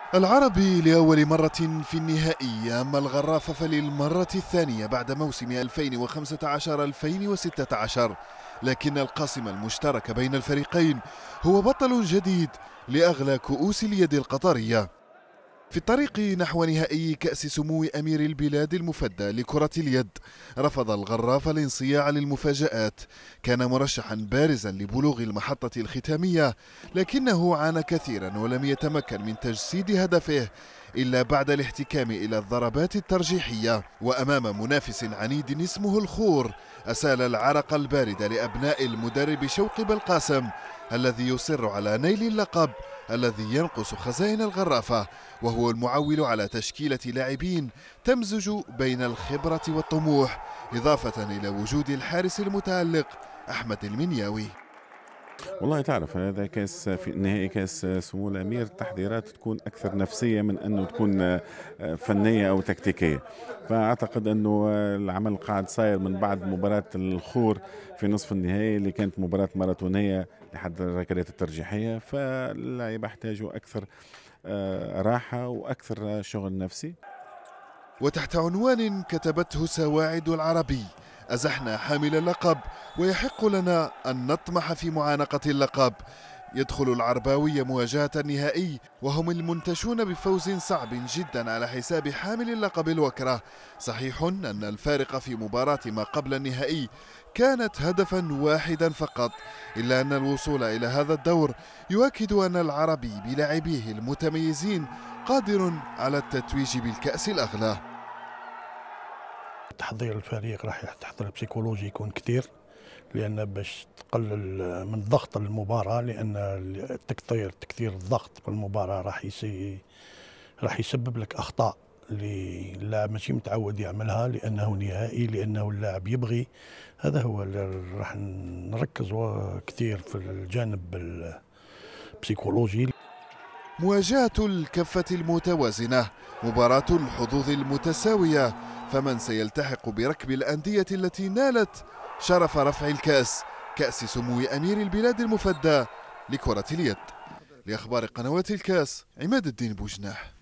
العربي لأول مرة في النهائي، أما الغرافة فللمرة الثانية بعد موسم 2015-2016. لكن القاسم المشترك بين الفريقين هو بطل جديد لأغلى كؤوس اليد القطرية. في الطريق نحو نهائي كأس سمو أمير البلاد المفدى لكرة اليد، رفض الغراف الانصياع للمفاجآت. كان مرشحا بارزا لبلوغ المحطة الختامية، لكنه عانى كثيرا ولم يتمكن من تجسيد هدفه إلا بعد الاحتكام إلى الضربات الترجيحية، وأمام منافس عنيد اسمه الخور أسال العرق البارد لأبناء المدرب شوقي بالقاسم، الذي يصر على نيل اللقب الذي ينقص خزائن الغرافة، وهو المعول على تشكيلة لاعبين تمزج بين الخبرة والطموح، إضافة إلى وجود الحارس المتألق أحمد المنياوي. والله تعرف هذا كاس في نهائي كاس سمو الامير، التحضيرات تكون اكثر نفسيه من انه تكون فنيه او تكتيكيه. فاعتقد انه العمل قاعد صاير من بعد مباراه الخور في نصف النهائي اللي كانت مباراه ماراثونيه لحد الركلات الترجيحيه، فاللاعب يحتاجوا اكثر راحه واكثر شغل نفسي. وتحت عنوان كتبته سواعد العربي: أزحنا حامل اللقب ويحق لنا أن نطمح في معانقة اللقب. يدخل العرباوي مواجهة النهائي وهم المنتشون بفوز صعب جدا على حساب حامل اللقب الوكرة. صحيح أن الفارق في مباراة ما قبل النهائي كانت هدفا واحدا فقط، إلا أن الوصول إلى هذا الدور يؤكد أن العربي بلاعبيه المتميزين قادر على التتويج بالكأس الأغلى. تحضير الفريق راح تحضير بسيكولوجي يكون كثير، لأن باش تقلل من ضغط المباراة، لأن تكثير الضغط في المباراة راح يسبب لك أخطاء اللي اللاعب ماشي متعود يعملها، لأنه نهائي، لأنه اللاعب يبغي. هذا هو اللي راح نركز كثير في الجانب البسيكولوجي. مواجهة الكفة المتوازنة، مباراة الحظوظ المتساوية، فمن سيلتحق بركب الأندية التي نالت شرف رفع الكأس، كأس سمو أمير البلاد المفدى لكرة اليد؟ لأخبار قنوات الكاس، عماد الدين بوجناح.